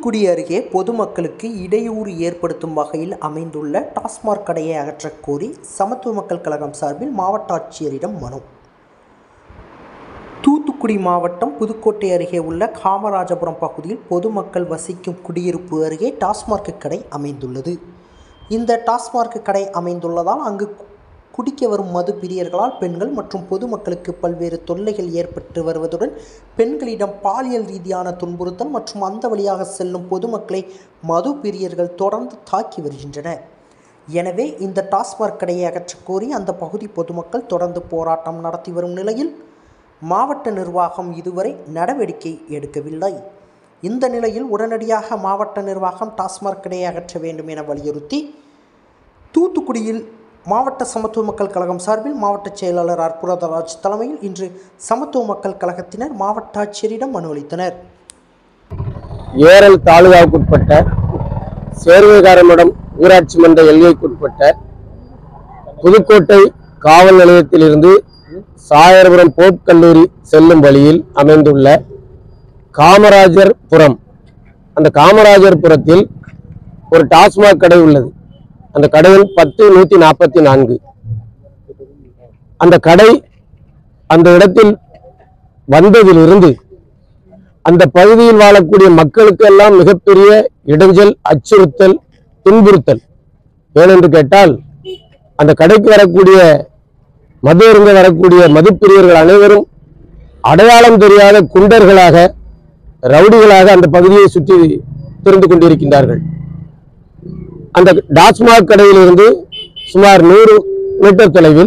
தூத்துக்குடி அருகே பொதுமக்களுக்கு இடையூறு ஏற்படுத்தும் வகையில் அமைந்துள்ள டாஸ்மாக் கடையை அகற்றக் கோரி சமத்துவ மக்கள் கழகம் சார்பில் மாவட்ட ஆட்சியரிடம் மனு. தூத்துக்குடி மாவட்டம் புதுக்கோட்டை அருகே உள்ள காமராஜபுரம் பகுதியில் பொதுமக்கள் வசிக்கும் குடியிருப்பு அருகே டாஸ்மாக் கடை அமைந்துள்ளது. இந்த டாஸ்மாக் கடை அமைந்துள்ளதால் அங்கு குடிக்க வரும் மது பிரியர்களால் பெண்கள் மற்றும் பொதுமக்களுக்கு பல்வேறு தொல்லைகள் ஏற்பட்டு வருவதுடன் பெண்களிடம் பாலியல் ரீதியான துன்புறுத்தல் மற்றும் அந்த வழியாக செல்லும் பொதுமக்களை மது பிரியர்கள் தொடர்ந்து தாக்கி வருகின்றனர். எனவே இந்த டாஸ்மாக் கடையை அகற்றக் கோரி அந்த பகுதி பொதுமக்கள் தொடர்ந்து போராட்டம் நடத்தி வரும் நிலையில் மாவட்ட நிர்வாகம் இதுவரை நடவடிக்கை எடுக்கவில்லை. இந்த நிலையில் உடனடியாக மாவட்ட நிர்வாகம் டாஸ்மாக் கடையை அகற்ற வேண்டும் என வலியுறுத்தி தூத்துக்குடியில் மாவட்ட சமத்துவ மக்கள் கழகம் சார்பில் மாவட்ட செயலாளர் அற்புதராஜ் தலைமையில் இன்று சமத்துவ மக்கள் கழகத்தினர் மாவட்ட ஆட்சியரிடம் மனு அளித்தனர். ஏரல் தாலுகாவுக்குட்பட்ட சேர்வைகாரமடம் ஊராட்சி மன்ற எல்லைக்குட்பட்ட புதுக்கோட்டை காவல் நிலையத்திலிருந்து சாயர்புரம் போப் கல்லூரி செல்லும் வழியில் அமைந்துள்ள காமராஜர் புரம், அந்த காமராஜர் புரத்தில் ஒரு டாஸ்மாக் கடை உள்ளது. அந்த கடையில் 10/144. அந்த கடை அந்த இடத்தில் வந்ததிலிருந்து அந்த பகுதியில் வாழக்கூடிய மக்களுக்கு எல்லாம் மிகப்பெரிய இடைஞ்சல், அச்சுறுத்தல், துன்புறுத்தல். ஏனென்று கேட்டால் அந்த கடைக்கு வரக்கூடிய மது அருந்த வரக்கூடிய மதுப்பிரியர்கள் அனைவரும் அடையாளம் தெரியாத குண்டர்களாக, ரவுடிகளாக அந்த பகுதியை சுற்றி திரிந்து கொண்டிருக்கின்றார்கள். அந்த டாஸ்மாக் கடையிலிருந்து சுமார் 100 மீட்டர் தொலைவில்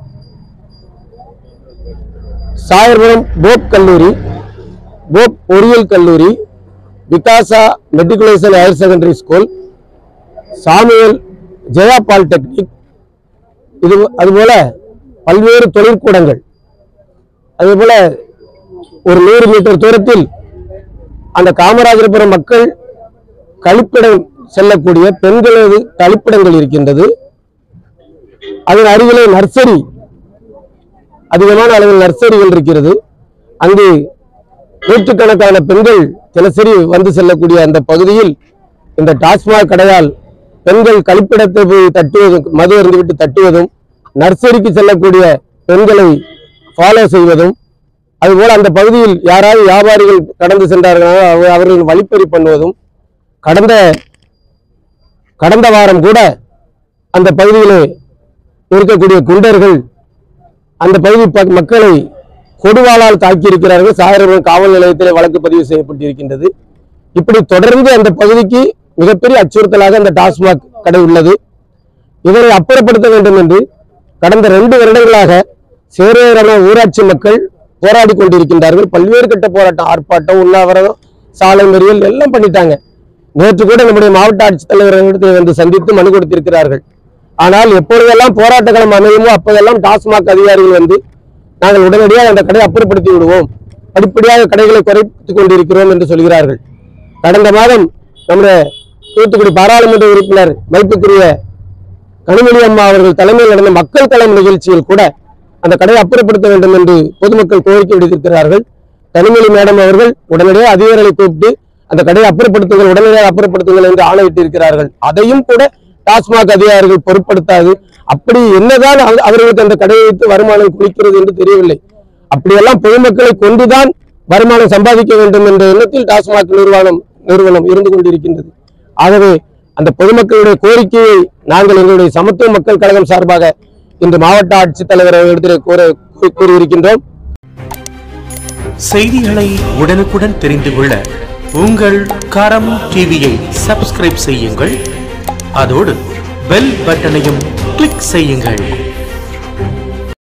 சாயர்புரம் போப் கல்லூரி, போப் பொறியியல் கல்லூரி, Vikasa matriculation higher secondary school, Samuel Jaya polytechnic, அதுபோல பல்வேறு தொழிற்கூடங்கள், அதுபோல ஒரு 100 மீட்டர் தூரத்தில் அந்த காமராஜபுரம் மக்கள் கழிப்பிடம் செல்லக்கூடிய பெண்களது கழிப்பிடங்கள் இருக்கின்றது. அதன் அருகிலே நர்சரி, அதிகமான அளவில் நர்சரிகள் இருக்கிறது. அங்கு நூற்றுக்கணக்கான பெண்கள் தினசரி வந்து செல்லக்கூடிய அந்த பகுதியில் இந்த டாஸ்மாக் கடையால் பெண்கள் கழிப்பிடத்தை போய் தட்டுவதும், மது அருந்துவிட்டு தட்டுவதும், நர்சரிக்கு செல்லக்கூடிய பெண்களை ஃபாலோ செய்வதும், அதுபோல அந்த பகுதியில் யாராவது வியாபாரிகள் கடந்து சென்றார்களோ அவர்கள் வழிப்பறி பண்ணுவதும், கடந்த வாரம் கூட அந்த பகுதியிலே இருக்கக்கூடிய குண்டர்கள் அந்த பகுதி மக்களை கொடுவாளால் தாக்கியிருக்கிறார்கள். சாயர்புரம் காவல் நிலையத்திலே வழக்கு பதிவு செய்யப்பட்டிருக்கின்றது. இப்படி தொடர்ந்து அந்த பகுதிக்கு மிகப்பெரிய அச்சுறுத்தலாக அந்த டாஸ்மாக் கடை உள்ளது. இதனை அப்புறப்படுத்த வேண்டும் என்று கடந்த 2 வருடங்களாக சேர்வைகாரமடம் ஊராட்சி மக்கள் போராடி கொண்டிருக்கின்றார்கள். பல்வேறு கட்ட போராட்டம், ஆர்ப்பாட்டம், உண்ணாவிரதம், சாலை மறியல் எல்லாம் பண்ணிட்டாங்க. நேற்று கூட நம்முடைய மாவட்ட ஆட்சித்தலைவர்களிடத்தில் வந்து சந்தித்து மனு கொடுத்திருக்கிறார்கள். ஆனால் எப்பொழுதெல்லாம் போராட்ட களம் அமையுமோ அப்போதெல்லாம் டாஸ்மாக் அதிகாரிகள் வந்து நாங்கள் உடனடியாக அந்த கடையை அப்புறப்படுத்தி விடுவோம், படிப்படியாக கடைகளை குறைத்துக் கொண்டிருக்கிறோம் என்று சொல்கிறார்கள். கடந்த மாதம் நம்முடைய தூத்துக்குடி பாராளுமன்ற உறுப்பினர் மதிப்புக்குரிய கனிமொழி அம்மா அவர்கள் தலைமையில் நடந்த மக்கள் களம் நிகழ்ச்சியில் கூட அந்த கடையை அப்புறப்படுத்த வேண்டும் என்று பொதுமக்கள் கோரிக்கை விடுத்திருக்கிறார்கள். கனிமொழி மேடம் அவர்கள் உடனடியாக அதிகாரிகளை கூப்பிட்டு அந்த கடையை அப்புறப்படுத்துங்கள், உடனடியாக அப்புறப்படுத்துங்கள் என்று ஆணையிட்டு இருக்கிறார்கள். அதையும் கூட டாஸ்மாக் அதிகாரிகள் பொருட்படுத்தாது. அப்படி என்னதான் அவர்களுக்கு அந்த கடையை வைத்து வருமானம் குளிக்கிறது என்று தெரியவில்லை. அப்படியெல்லாம் பொதுமக்களை கொண்டுதான் வருமானம் சம்பாதிக்க வேண்டும் என்ற எண்ணத்தில் டாஸ்மாக் நிறுவனம் இருந்து கொண்டிருக்கின்றது. ஆகவே அந்த பொதுமக்களுடைய கோரிக்கையை நாங்கள் எங்களுடைய சமத்துவ மக்கள் கழகம் சார்பாக இன்று மாவட்ட ஆட்சித்தலைவர் இடத்திலே கூறியிருக்கின்றோம். செய்திகளை உடனுக்குடன் தெரிந்து கொள்ள உங்கள் கரம் டிவியை சப்ஸ்கிரைப் செய்யுங்கள். அதோடு பெல் பட்டனையும் கிளிக் செய்யுங்கள்.